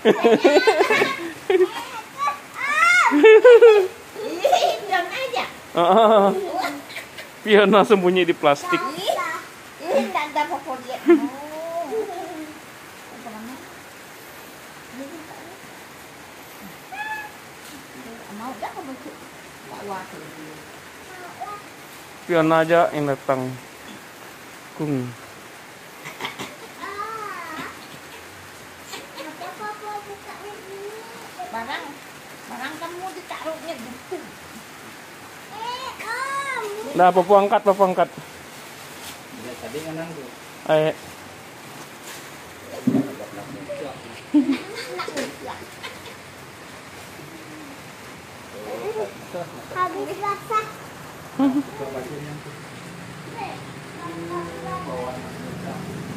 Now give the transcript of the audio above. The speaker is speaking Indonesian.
Diam aja. Fiona sembunyi di plastik. Tidak ada apa-apa dia. Mau dah kamu tu. Bawa tu. Fiona aja yang datang. Kung. Barang kamu ditaruhnya gitu. Dah, Popo angkat, Popo angkat. Ya, tadi nganang tuh. Ayo. Habis basah. Coba bagian yang tuh.